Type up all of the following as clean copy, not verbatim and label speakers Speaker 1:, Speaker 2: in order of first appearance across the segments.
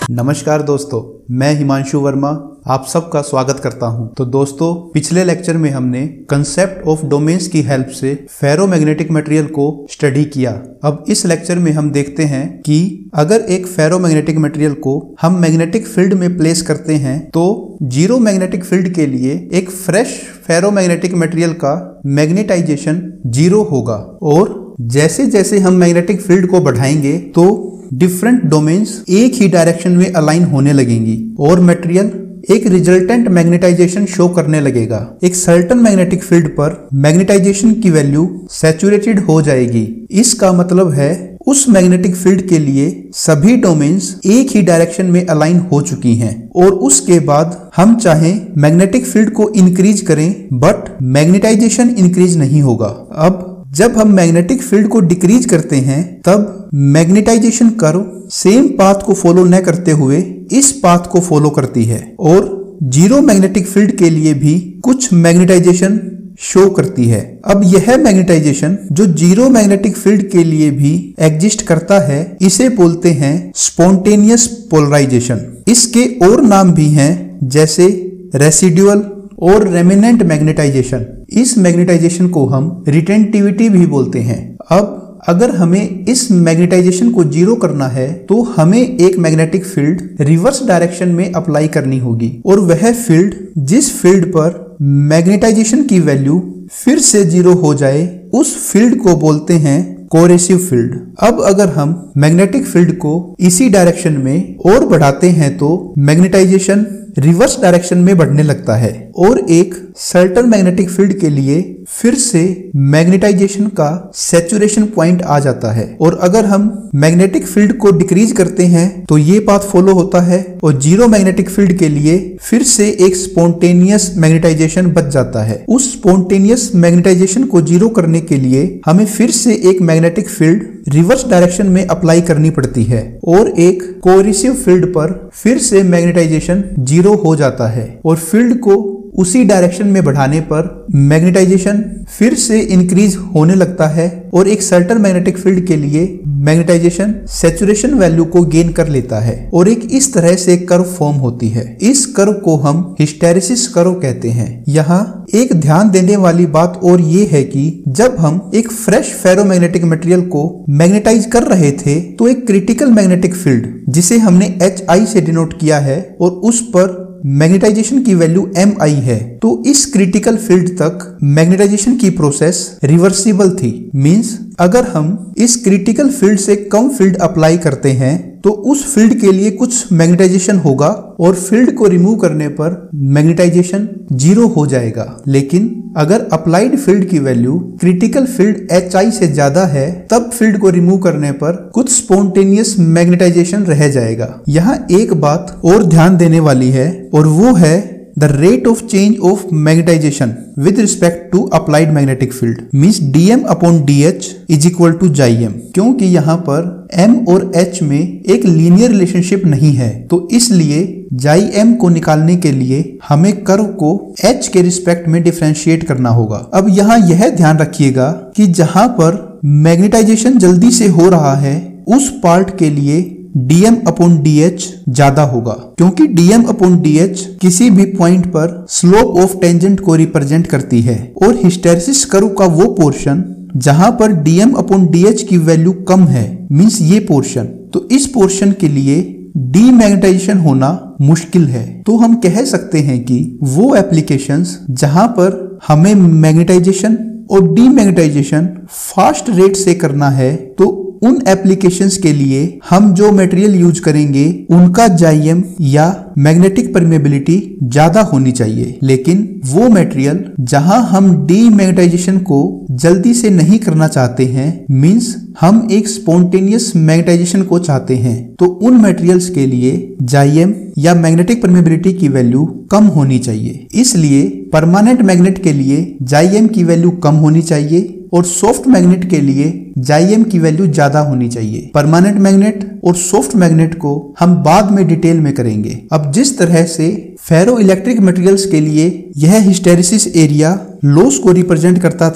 Speaker 1: नमस्कार दोस्तों, मैं हिमांशु वर्मा आप सबका स्वागत करता हूं। तो दोस्तों, पिछले लेक्चर में हमने कंसेप्ट ऑफ डोमेन्स की हेल्प से फेरोमैग्नेटिक मटेरियल को स्टडी किया। अब इस लेक्चर में हम देखते हैं कि अगर एक फेरोमैग्नेटिक मटेरियल को हम मैग्नेटिक फील्ड में प्लेस करते हैं तो जीरो मैग्नेटिक फील्ड के लिए एक फ्रेश फेरोमैग्नेटिक मटेरियल का मैग्नेटाइजेशन जीरो होगा, और जैसे जैसे हम मैग्नेटिक फील्ड को बढ़ाएंगे तो डिफरेंट डोमेन्स एक ही डायरेक्शन में अलाइन होने लगेंगी और मटेरियल एक रिजल्टेंट मैग्नेटाइजेशन शो करने लगेगा। एक सर्टेन मैग्नेटिक फील्ड पर मैग्नेटाइजेशन की वैल्यू सैचुरेटेड हो जाएगी। इसका मतलब है उस मैग्नेटिक फील्ड के लिए सभी डोमेन्स एक ही डायरेक्शन में अलाइन हो चुकी हैं, और उसके बाद हम चाहें मैग्नेटिक फील्ड को इंक्रीज करें बट मैग्नेटाइजेशन इंक्रीज नहीं होगा। अब जब हम मैग्नेटिक फील्ड को डिक्रीज करते हैं तब मैग्नेटाइजेशन कर्व सेम पाथ को फॉलो न करते हुए इस पाथ को फॉलो करती है, और जीरो मैग्नेटिक फील्ड के लिए भी कुछ मैग्नेटाइजेशन शो करती है। अब यह मैग्नेटाइजेशन जो जीरो मैग्नेटिक फील्ड के लिए भी एग्जिस्ट करता है, इसे बोलते हैं स्पॉन्टेनियस पोलराइजेशन। इसके और नाम भी हैं, जैसे रेसिडुअल और रेमिनेंट मैग्नेटाइजेशन। इस मैग्नेटाइजेशन को हम रिटेंटिविटी भी बोलते हैं। अब अगर हमें इस मैग्नेटाइजेशन को जीरो करना है तो हमें एक मैग्नेटिक फील्ड रिवर्स डायरेक्शन में अप्लाई करनी होगी, और वह फील्ड जिस फील्ड पर मैग्नेटाइजेशन की वैल्यू फिर से जीरो हो जाए उस फील्ड को बोलते हैं कोरेसिव फील्ड। अब अगर हम मैग्नेटिक फील्ड को इसी डायरेक्शन में और बढ़ाते हैं तो मैग्नेटाइजेशन रिवर्स डायरेक्शन में बढ़ने लगता है, और एक सर्टेन मैग्नेटिक फील्ड के लिए फिर से मैग्नेटाइजेशन का सैचुरेशन पॉइंट आ जाता है। और अगर हम मैग्नेटिक फील्ड को डिक्रीज करते हैं तो ये पाथ फॉलो होता है, और जीरो मैग्नेटिक फील्ड के लिए फिर से एक स्पॉन्टेनियस मैग्नेटाइजेशन बच जाता है। उस स्पॉन्टेनियस मैग्नेटाइजेशन को जीरो करने के लिए हमें फिर से एक मैग्नेटिक फील्ड रिवर्स डायरेक्शन में अप्लाई करनी पड़ती है, और एक कोएसिव फील्ड पर फिर से मैग्नेटाइजेशन जीरो हो जाता है, और फील्ड को उसी डायरेक्शन में बढ़ाने पर मैग्नेटाइजेशन फिर से इंक्रीज होने लगता है, और एक सर्टेन मैग्नेटिक फील्ड के लिए मैग्नेटाइजेशन सैचुरेशन वैल्यू को गेन कर लेता है, और एक इस तरह से कर्व फॉर्म होती है। इस कर्व को हम हिस्टेरेसिस कर्व कहते हैं। यहाँ एक ध्यान देने वाली बात और ये है कि जब हम एक फ्रेश फेरोमैग्नेटिक मटेरियल को मैग्नेटाइज कर रहे थे तो एक क्रिटिकल मैग्नेटिक फील्ड जिसे हमने HI से डिनोट किया है और उस पर मैग्नेटाइजेशन की वैल्यू MI है, तो इस क्रिटिकल फील्ड तक मैग्नेटाइजेशन की प्रोसेस रिवर्सिबल थी। मींस अगर हम इस क्रिटिकल फील्ड से कम फील्ड अप्लाई करते हैं तो उस फील्ड के लिए कुछ मैग्नेटाइजेशन होगा, और फील्ड को रिमूव करने पर मैग्नेटाइजेशन जीरो हो जाएगा। लेकिन अगर अप्लाइड फील्ड की वैल्यू क्रिटिकल फील्ड HI से ज्यादा है तब फील्ड को रिमूव करने पर कुछ स्पॉन्टेनियस मैग्नेटाइजेशन रह जाएगा। यहाँ एक बात और ध्यान देने वाली है, और वो है the rate of change of magnetization with respect to applied magnetic field means dm upon dh is equal to xm। क्योंकि यहाँ पर m और h में एक लीनियर रिलेशनशिप नहीं है, तो इसलिए xm को निकालने के लिए हमें कर्व को h के रिस्पेक्ट में डिफरेंशिएट करना होगा। अब यहाँ यह ध्यान रखिएगा कि जहाँ पर मैग्नेटाइजेशन जल्दी से हो रहा है उस पार्ट के लिए dm अपॉन dh ज्यादा होगा, क्योंकि dm अपॉन dh किसी भी पॉइंट पर स्लोप ऑफ टेंजेंट को रिप्रेजेंट करती है, और हिस्टेरेसिस कर्व का वो पोर्शन जहां पर dm अपॉन dh की वैल्यू कम है, मींस ये पोर्शन, तो इस पोर्शन के लिए डीमैग्नेटाइजेशन होना मुश्किल है। तो हम कह सकते हैं कि वो एप्लीकेशंस जहां पर हमें मैग्नेटाइजेशन और डीमैग्नेटाइजेशन फास्ट रेट से करना है, तो उन एप्लीकेशंस के लिए हम जो मटेरियल यूज करेंगे उनका जाइएम या मैग्नेटिक परमेबिलिटी ज्यादा होनी चाहिए। लेकिन वो मटेरियल जहां हम डीमैग्नेटाइजेशन को जल्दी से नहीं करना चाहते हैं, मींस हम एक स्पॉन्टेनियस मैग्नेटाइजेशन को चाहते हैं, तो उन मटेरियल्स के लिए जाइएम या मैग्नेटिक परमेबिलिटी की वैल्यू कम होनी चाहिए। इसलिए परमानेंट मैग्नेट के लिए जाइएम की वैल्यू कम होनी चाहिए, और सॉफ्ट मैग्नेट के लिए जाइएम की वैल्यू ज्यादा होनी चाहिए। परमानेंट मैग्नेट और सॉफ्ट मैग्नेट को हम बाद में डिटेल में करेंगे। अब जिस तरह से फेरो इलेक्ट्रिक मटेरियल्स के लिए यह हिस्टेरेसिस एरिया लॉस को रिप्रेजेंट करता था,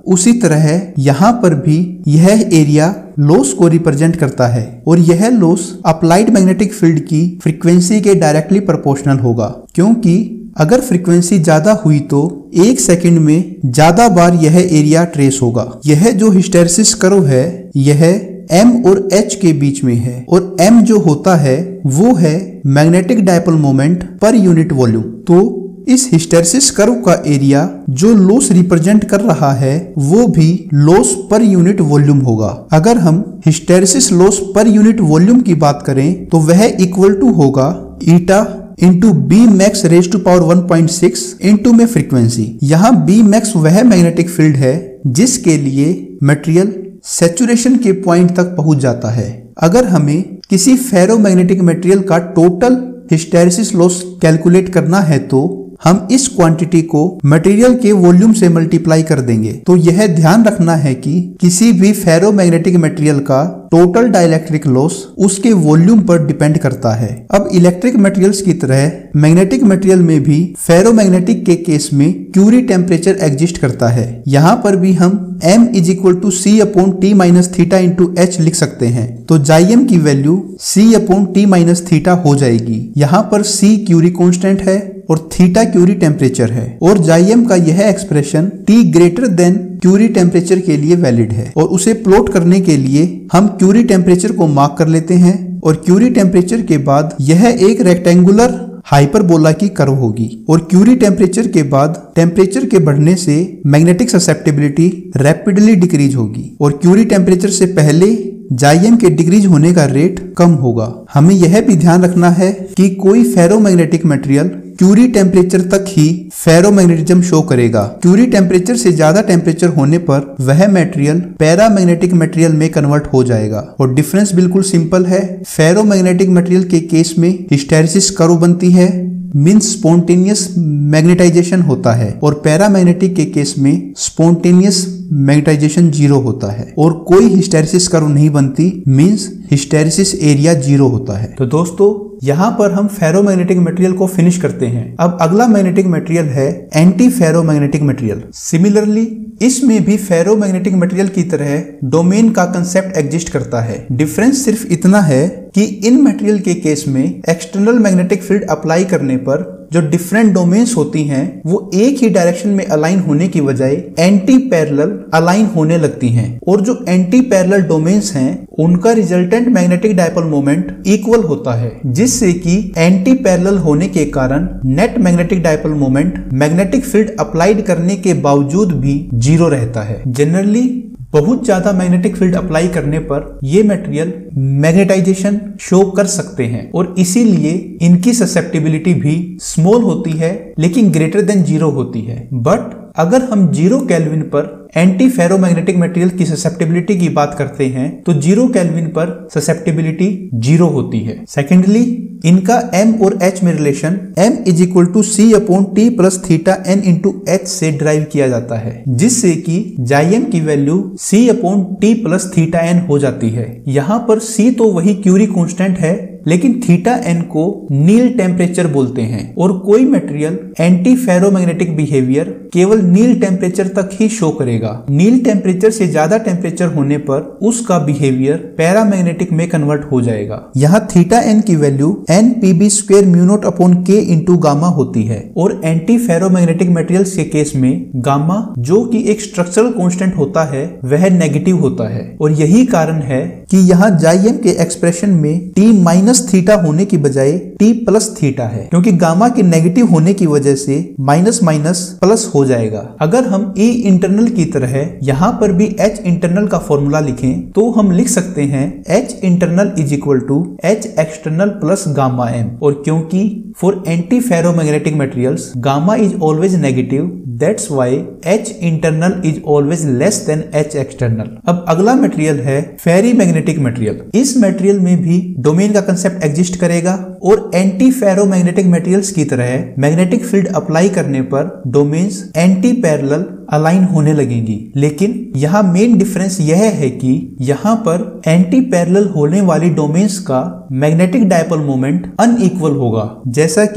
Speaker 1: उसी तरह यहाँ पर भी यह एरिया लॉस को रिप्रेजेंट करता है और यह लॉस अप्लाइड मैग्नेटिक फील्ड की फ्रीक्वेंसी के डायरेक्टली प्रोपोर्शनल होगा, क्योंकि अगर फ्रीक्वेंसी ज्यादा हुई तो 1 सेकंड में ज्यादा बार यह एरिया ट्रेस होगा। यह जो हिस्टेरेसिस कर्व है यह M और H के बीच में है और M जो होता है वो है magnetic dipole moment per unit volume. तो इस हिस्टेरेसिस कर्व का एरिया जो लॉस रिप्रेजेंट कर रहा है वो भी लॉस पर यूनिट वॉल्यूम होगा। अगर हम hysteresis loss per unit volume की बात करें तो वह इक्वल टू होगा eta into B max raise to power 1.6 into में फ्रीक्वेंसी। यहाँ बी मैक्स वह मैग्नेटिक फील्ड है जिसके लिए मटेरियल सैचुरेशन के पॉइंट तक पहुंच जाता है। अगर हमें किसी फेरोमैग्नेटिक मटेरियल का टोटल हिस्टेरेसिस लॉस कैलकुलेट करना है तो हम इस क्वांटिटी को मटेरियल के वॉल्यूम से मल्टीप्लाई कर देंगे। तो यह ध्यान रखना है कि किसी भी फेरोमैग्नेटिक मटेरियल का टोटल डाइलेक्ट्रिक लॉस उसके वॉल्यूम पर डिपेंड करता है। अब इलेक्ट्रिक मटेरियल्स की तरह मैग्नेटिक मटेरियल में भी फेरोमैग्नेटिक के केस में क्यूरी टेम्परेचर एग्जिस्ट करता है। यहाँ पर भी हम M is equal to C upon T minus theta into H लिख सकते हैं। तो जाइम की value C upon T minus theta हो जाएगी। यहाँ पर C क्यूरी कांस्टेंट है और थीटा क्यूरी टेम्परेचर है और जाइम का यह expression T greater than Curie temperature के लिए वैलिड है और उसे प्लॉट करने के लिए हम क्यूरी टेम्परेचर को मार्क कर लेते हैं और क्यूरी टेम्परेचर के बाद यह एक रेक्टेंगुलर हाइपरबोला की कर्व होगी और क्यूरी टेम्परेचर के बाद टेम्परेचर के बढ़ने से मैग्नेटिक ससेप्टिबिलिटी रैपिडली डिक्रीज होगी और क्यूरी टेम्परेचर से पहले जाइम के डिक्रीज होने का रेट कम होगा। हमें यह भी ध्यान रखना है कि कोई फेरोमैग्नेटिक मटेरियल क्यूरी टेम्परेचर तक ही फेरोमैग्नेटिज्म शो करेगा। क्यूरी टेम्परेचर से ज्यादा टेम्परेचर होने पर वह मटेरियल पैरामैग्नेटिक मटेरियल में कन्वर्ट हो जाएगा और डिफरेंस बिल्कुल सिंपल है। फेरोमैग्नेटिक मटेरियल के केस में हिस्टेरेसिस कर्व बनती है, मीन्स स्पॉन्टेनियस मैग्नेटाइजेशन होता है और पैरामैग्नेटिक के केस में स्पॉन्टेनियस मैग्नेटाइजेशन 0 होता है और कोई हिस्टेरेसिस कर्व नहीं बनती, मीन्स हिस्टेरेसिस एरिया 0 होता है। तो दोस्तों यहाँ पर हम फेरोमैग्नेटिक मटेरियल को फिनिश करते हैं। अब अगला मैग्नेटिक मटेरियल है एंटी फेरोमैग्नेटिक मटेरियल। सिमिलरली इसमें भी फेरोमैग्नेटिक मटेरियल की तरह डोमेन का कंसेप्ट एग्जिस्ट करता है। डिफरेंस सिर्फ इतना है कि इन मटेरियल के केस में एक्सटर्नल मैग्नेटिक फील्ड अप्लाई करने पर जो डिफरेंट डोमेन्स होती हैं वो एक ही डायरेक्शन में अलाइन होने की बजाय एंटी पैरेलल अलाइन होने लगती हैं और जो एंटी पैरेलल डोमेन्स हैं उनका resultant magnetic dipole moment equal होता है, जिससे कि एंटी पैरेलल होने के कारण net magnetic dipole moment magnetic field applied करने के बावजूद भी 0 रहता है। जनरली बहुत ज्यादा मैग्नेटिक फील्ड अप्लाई करने पर ये मटेरियल मैग्नेटाइजेशन शो कर सकते हैं और इसीलिए इनकी ससेप्टिबिलिटी भी स्मॉल होती है लेकिन ग्रेटर देन 0 होती है। बट अगर हम 0 केल्विन पर एंटी फेरोमैग्नेटिक मटेरियल की ससेप्टिबिलिटी की बात करते हैं तो 0 केल्विन पर ससेप्टिबिलिटी 0 होती है। सेकेंडली इनका M और H में relation M is equal to C upon T plus theta N into H से ड्राइव किया जाता है, जिससे कि जाइम की value C upon T plus theta N हो जाती है। यहाँ पर C तो वही क्यूरी कांस्टेंट है लेकिन थीटा N को नील टेम्परेचर बोलते हैं और कोई मटेरियल एंटी फेरोमैग्नेटिक बिहेवियर केवल नील टेम्परेचर तक ही शो करेगा। नील टेम्परेचर से ज्यादा टेम्परेचर होने पर उसका बिहेवियर पैरामैग्नेटिक में कन्वर्ट हो जाएगा। यहाँ थीटा N की value NPB square mu naught upon K into gamma होती है और एंटी फेरोमैग्नेटिक मटेरियल्स के केस में गामा जो कि एक स्ट्रक्चरल कांस्टेंट होता है वह नेगेटिव होता है और यही कारण है कि यहाँ जाइम के एक्सप्रेशन में T माइनस थीटा होने की बजाय T प्लस थीटा है, क्योंकि गामा के नेगेटिव होने की वजह से माइनस माइनस प्लस हो जाएगा। अगर हम E इंटरनल की तरह यहाँ पर भी H इंटरनल का फॉर्मूला लिखें तो हम लिख सकते हैं H internal is equal to H external plus gamma M और क्योंकि for anti ferromagnetic materials gamma is always negative, that's why H internal is always less than H external. अब अगला मटेरियल है फेरीमैग्नेटिक मटेरियल। इस मटेरियल में भी domain का concept exist करेगा और एंटी फेरोमैग्नेटिक मटेरियल्स की तरह मैग्नेटिक फील्ड अप्लाई करने पर डोमेन्स एंटी पैरेलल अलाइन होने लगेंगी। लेकिन यहाँ मेन डिफरेंस यह है कि यहाँ पर एंटी पैरेलल होने वाली डोमेन्स का मैग्नेटिक डायपोल मोमेंट अनइक्वल होगा, जैसा कि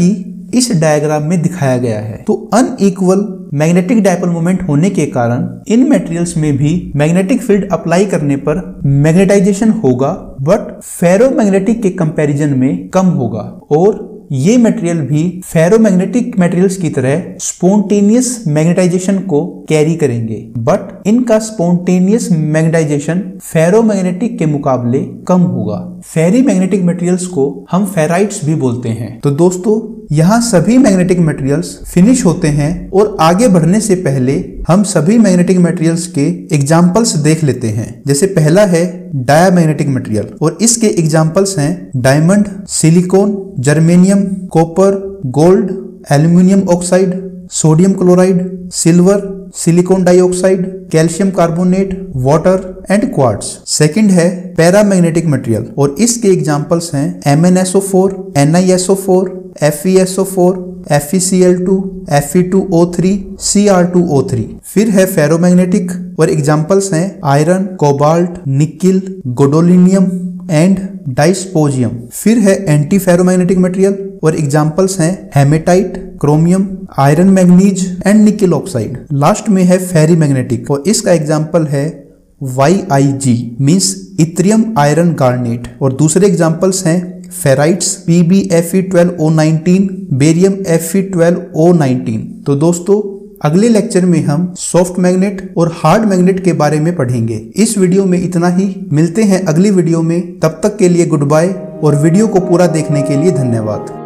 Speaker 1: इस डायग्राम में दिखाया गया है। तो अनइक्वल मैग्नेटिक डायपोल मोमेंट होने के कारण इन मटेरियल्स में भी मैग्नेटिक फील्ड अप्लाई करने पर मैग्नेटाइजेशन होगा, बट फेरोमैग्नेटिक के कंपैरिजन में कम होगा। और ये मटेरियल भी फेरोमैग्नेटिक मटेरियल्स की तरह स्पॉन्टेनियस मैग्नेटाइजेशन को कैरी करेंगे, बट इनका स्पॉन्टेनियस मैग्नेटाइजेशन फेरोमैग्नेटिक के मुकाबले कम होगा। फेरीमैग्नेटिक मटेरियल्स को हम फेराइट्स भी बोलते हैं। तो दोस्तों, यहाँ सभी मैग्नेटिक मटेरियल्स फिनिश होते हैं और आगे बढ़ने से पहले हम सभी मैग्नेटिक मटेरियल्स के एग्जाम्पल्स देख लेते हैं। जैसे पहला है डायामैग्नेटिक मटेरियल और इसके एग्जाम्पल्स हैं diamond, silicon, germanium, copper, gold, aluminium oxide, sodium chloride, silver, silicon dioxide, calcium carbonate, water and quartz. Second है पैरामैग्नेटिक मटेरियल और इसके एग्जांपल्स हैं MnSO4, NiSO4, FeSO4, FeCl2, Fe2O3, Cr2O3। फिर है फेरोमैग्नेटिक और एग्जांपल्स हैं iron, cobalt, nickel, gadolinium and dysprosium. फिर है एंटीफेरोमैग्नेटिक मटेरियल और एग्जांपल्स हैं hematite, chromium, iron manganese and nickel oxide. Last में है फेरीमैग्नेटिक और इसका एग्जांपल है YIG means yttrium iron garnet. और दूसरे एग्जांपल्स हैं फेराइट्स, PbFe12O19, बेरियम Fe12O19। तो दोस्तों, अगले लेक्चर में हम सॉफ्ट मैग्नेट और हार्ड मैग्नेट के बारे में पढ़ेंगे। इस वीडियो में इतना ही, मिलते हैं अगली वीडियो में। तब तक के लिए गुड बाय और वीडियो को पूरा देखने के लिए धन्यवाद।